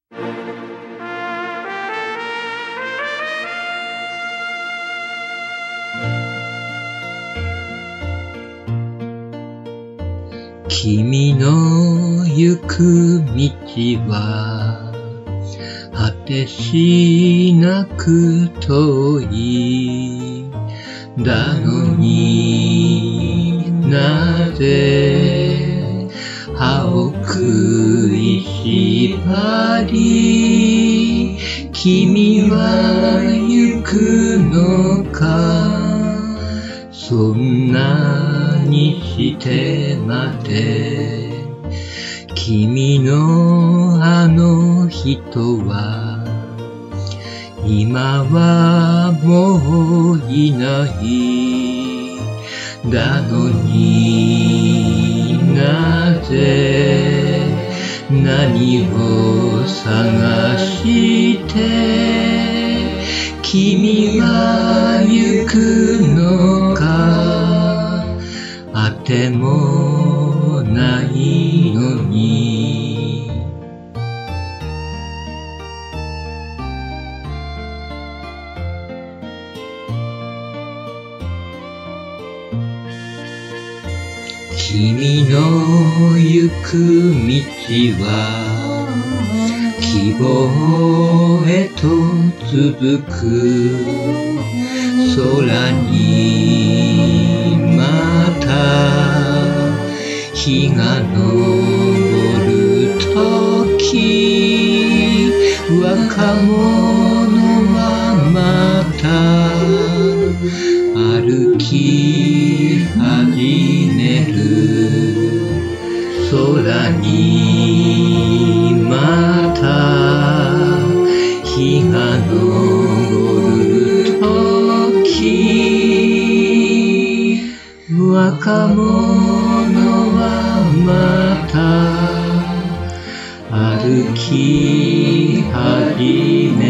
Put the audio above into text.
君の行く道は果てしなく遠い。だのになぜ歯を食いしばり君は行くのか。そんなにしてまで君のあの人は今はもういない。だのになぜ何を探して君は行くのか。あてもないのに。君の行く道は希望へと続く。空にまた日が昇るとき若者はまた歩き始める。空にまた日が昇るとき若者はまた歩き始める。